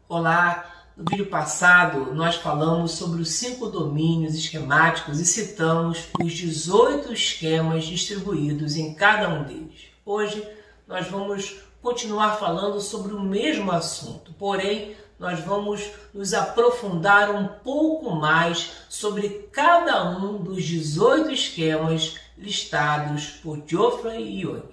Olá, no vídeo passado nós falamos sobre os 5 domínios esquemáticos e citamos os 18 esquemas distribuídos em cada um deles. Hoje nós vamos continuar falando sobre o mesmo assunto, porém nós vamos nos aprofundar um pouco mais sobre cada um dos 18 esquemas listados por Geoffrey Jung.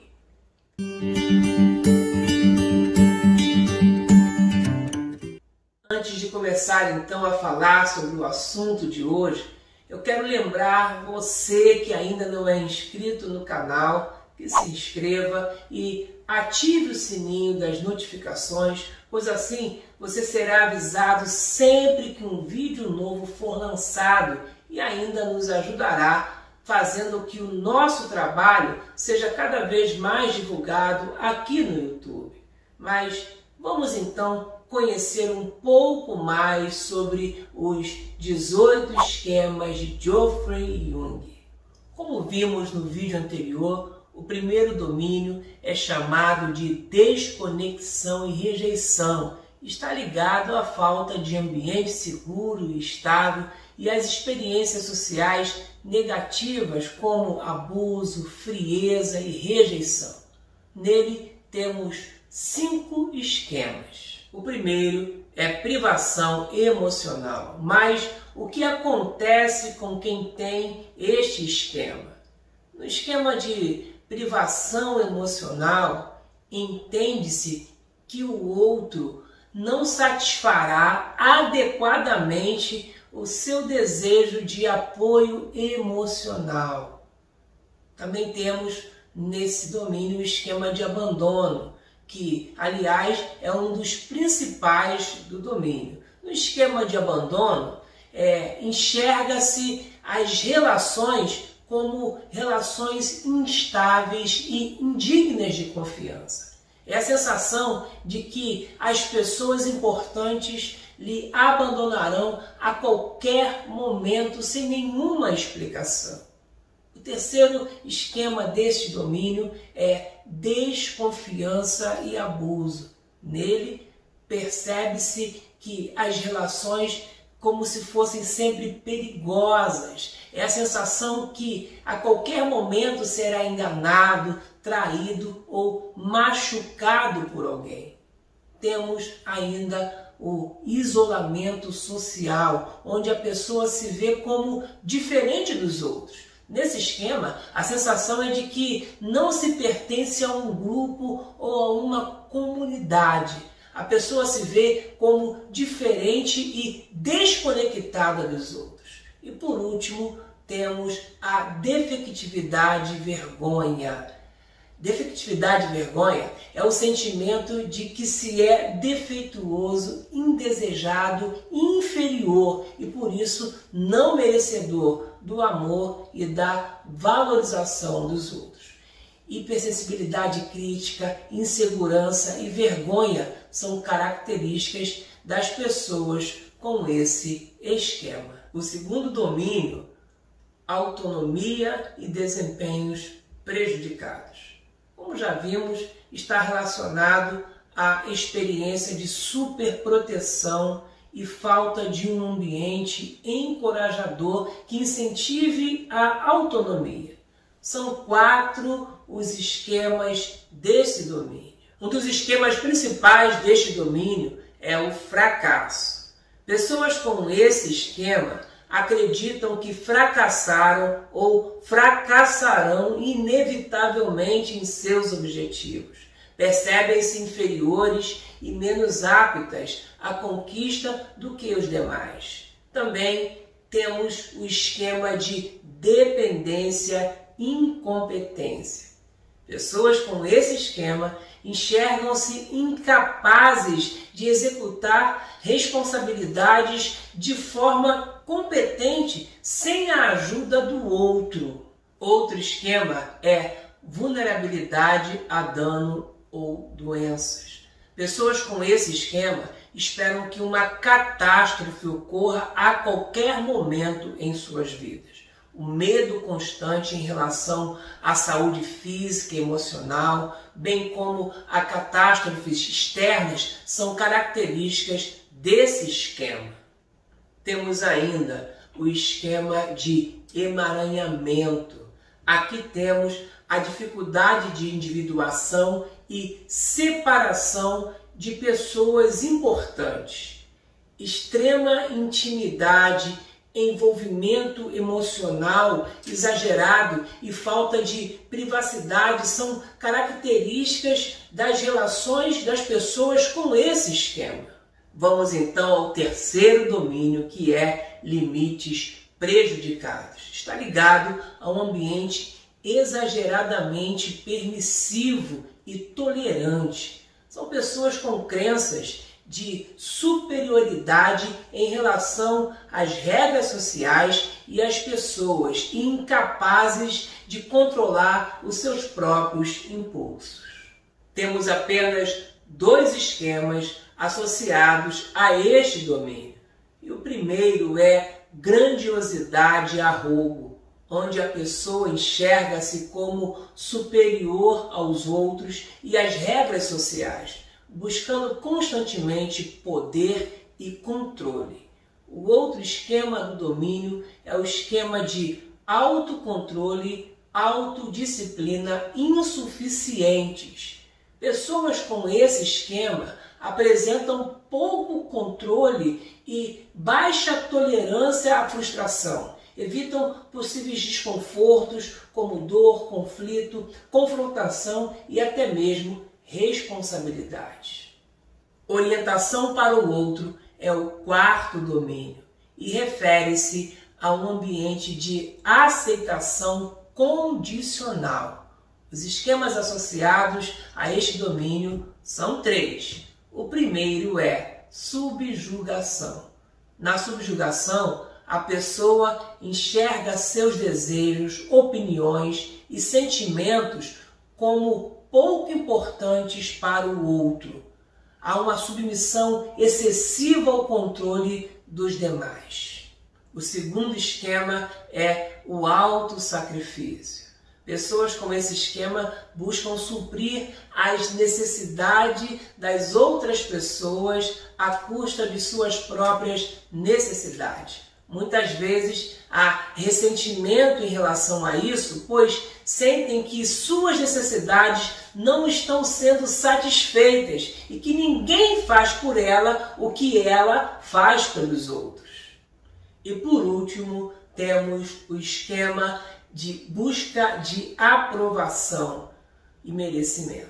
Antes de começar então a falar sobre o assunto de hoje, eu quero lembrar você que ainda não é inscrito no canal, que se inscreva e ative o sininho das notificações, pois assim você será avisado sempre que um vídeo novo for lançado e ainda nos ajudará fazendo que o nosso trabalho seja cada vez mais divulgado aqui no YouTube. Mas vamos então conhecer um pouco mais sobre os 18 esquemas de Geoffrey Jung. Como vimos no vídeo anterior, o primeiro domínio é chamado de desconexão e rejeição. Está ligado à falta de ambiente seguro e estável e às experiências sociais negativas como abuso, frieza e rejeição. Nele temos 5 esquemas. O primeiro é privação emocional. Mas o que acontece com quem tem este esquema? No esquema de privação emocional, entende-se que o outro não satisfará adequadamente o seu desejo de apoio emocional. Também temos nesse domínio o esquema de abandono, que, aliás, é um dos principais do domínio. No esquema de abandono, enxerga-se as relações como relações instáveis e indignas de confiança. É a sensação de que as pessoas importantes lhe abandonarão a qualquer momento sem nenhuma explicação. O terceiro esquema deste domínio é desconfiança e abuso. Nele, percebe-se que as relações como se fossem sempre perigosas. É a sensação que a qualquer momento será enganado, traído ou machucado por alguém. Temos ainda o isolamento social, onde a pessoa se vê como diferente dos outros. Nesse esquema, a sensação é de que não se pertence a um grupo ou a uma comunidade. A pessoa se vê como diferente e desconectada dos outros. E por último, temos a defectividade e vergonha. Defectividade e vergonha é o sentimento de que se é defeituoso, indesejado, inferior e por isso não merecedor do amor e da valorização dos outros. Hipersensibilidade crítica, insegurança e vergonha são características das pessoas com esse esquema. O segundo domínio, autonomia e desempenhos prejudicados. Como já vimos, está relacionado à experiência de superproteção e falta de um ambiente encorajador que incentive a autonomia. São 4 os esquemas desse domínio. Um dos esquemas principais deste domínio é o fracasso. Pessoas com esse esquema acreditam que fracassaram ou fracassarão inevitavelmente em seus objetivos. Percebem-se inferiores e menos aptas à conquista do que os demais. Também temos o esquema de dependência e incompetência. Pessoas com esse esquema enxergam-se incapazes de executar responsabilidades de forma competente sem a ajuda do outro. Outro esquema é vulnerabilidade a dano ou doenças. Pessoas com esse esquema esperam que uma catástrofe ocorra a qualquer momento em suas vidas. o medo constante em relação à saúde física e emocional, bem como a catástrofes externas, são características desse esquema. Temos ainda o esquema de emaranhamento. Aqui temos a dificuldade de individuação e separação de pessoas importantes. Extrema intimidade, envolvimento emocional exagerado e falta de privacidade são características das relações das pessoas com esse esquema. Vamos então ao terceiro domínio, que é limites prejudicados. Está ligado a um ambiente exageradamente permissivo e tolerante. São pessoas com crenças de superioridade em relação às regras sociais e às pessoas, e incapazes de controlar os seus próprios impulsos. Temos apenas 2 esquemas associados a este domínio. E o primeiro é grandiosidade e arrogo, onde a pessoa enxerga-se como superior aos outros e às regras sociais, buscando constantemente poder e controle. O outro esquema do domínio é o esquema de autocontrole, autodisciplina insuficientes. Pessoas com esse esquema apresentam pouco controle e baixa tolerância à frustração. Evitam possíveis desconfortos como dor, conflito, confrontação e até mesmo responsabilidade. Orientação para o outro é o quarto domínio e refere-se a um ambiente de aceitação condicional. Os esquemas associados a este domínio são 3. O primeiro é subjugação. Na subjugação, a pessoa enxerga seus desejos, opiniões e sentimentos como pouco importantes para o outro. Há uma submissão excessiva ao controle dos demais. O segundo esquema é o autossacrifício. Pessoas com esse esquema buscam suprir as necessidades das outras pessoas à custa de suas próprias necessidades. Muitas vezes há ressentimento em relação a isso, pois sentem que suas necessidades não estão sendo satisfeitas e que ninguém faz por ela o que ela faz pelos outros. E por último, temos o esquema de busca de aprovação e merecimento.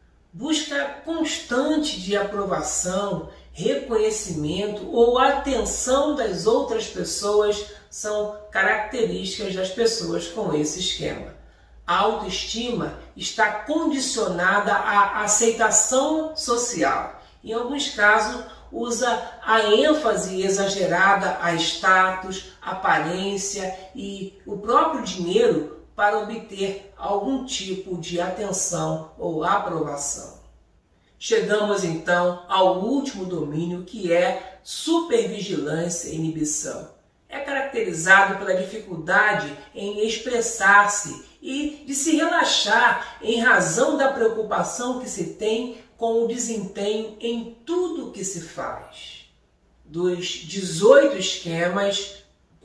Busca constante de aprovação, reconhecimento ou atenção das outras pessoas são características das pessoas com esse esquema. A autoestima está condicionada à aceitação social. Em alguns casos, usa a ênfase exagerada a status, aparência e o próprio dinheiro para obter algum tipo de atenção ou aprovação. Chegamos então ao último domínio, que é supervigilância e inibição. É caracterizado pela dificuldade em expressar-se e de se relaxar em razão da preocupação que se tem com o desempenho em tudo que se faz. Dos 18 esquemas,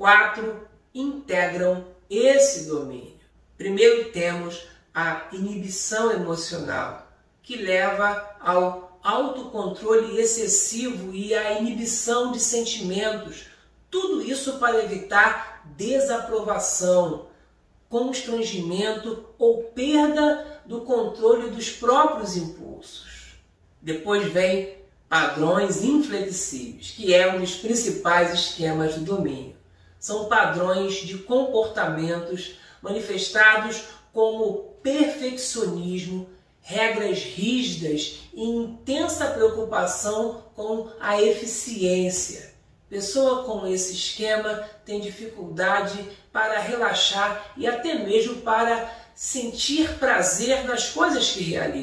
4 integram esse domínio. Primeiro temos a inibição emocional, que leva ao autocontrole excessivo e à inibição de sentimentos. Tudo isso para evitar desaprovação, constrangimento ou perda do controle dos próprios impulsos. Depois vem padrões inflexíveis, que é um dos principais esquemas do domínio. São padrões de comportamentos manifestados como perfeccionismo, regras rígidas e intensa preocupação com a eficiência. Pessoa com esse esquema tem dificuldade para relaxar e até mesmo para sentir prazer nas coisas que realiza.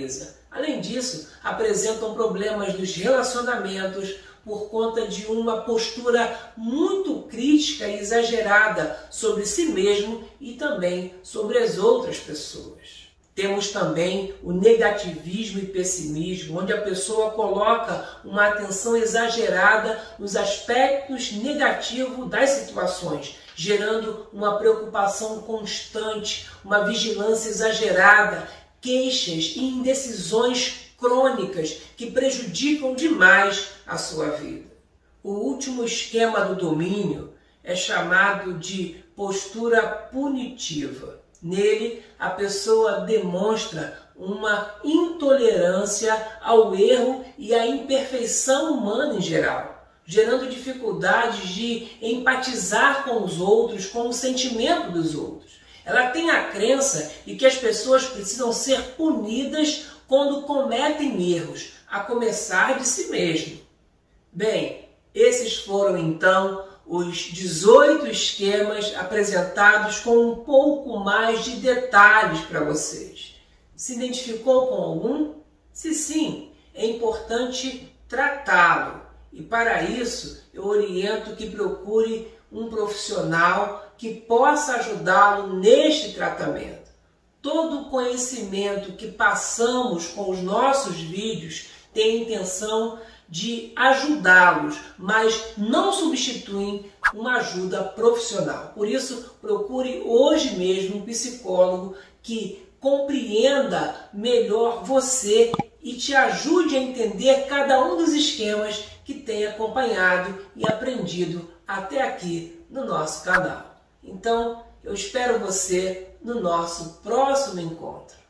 Além disso, apresentam problemas nos relacionamentos por conta de uma postura muito crítica e exagerada sobre si mesmo e também sobre as outras pessoas. Temos também o negativismo e pessimismo, onde a pessoa coloca uma atenção exagerada nos aspectos negativos das situações, gerando uma preocupação constante, uma vigilância exagerada, queixas e indecisões crônicas que prejudicam demais a sua vida. O último esquema do domínio é chamado de postura punitiva. Nele, a pessoa demonstra uma intolerância ao erro e à imperfeição humana em geral, gerando dificuldades de empatizar com os outros, com o sentimento dos outros. Ela tem a crença de que as pessoas precisam ser punidas quando cometem erros, a começar de si mesmo. Bem, esses foram então os 18 esquemas apresentados com um pouco mais de detalhes para vocês. Se identificou com algum? Se sim, é importante tratá-lo. E para isso, eu oriento que procure um profissional que possa ajudá-lo neste tratamento. Todo o conhecimento que passamos com os nossos vídeos tem a intenção de ajudá-los, mas não substituem uma ajuda profissional. Por isso, procure hoje mesmo um psicólogo que compreenda melhor você e te ajude a entender cada um dos esquemas que tem acompanhado e aprendido até aqui no nosso canal. Então, eu espero você no nosso próximo encontro.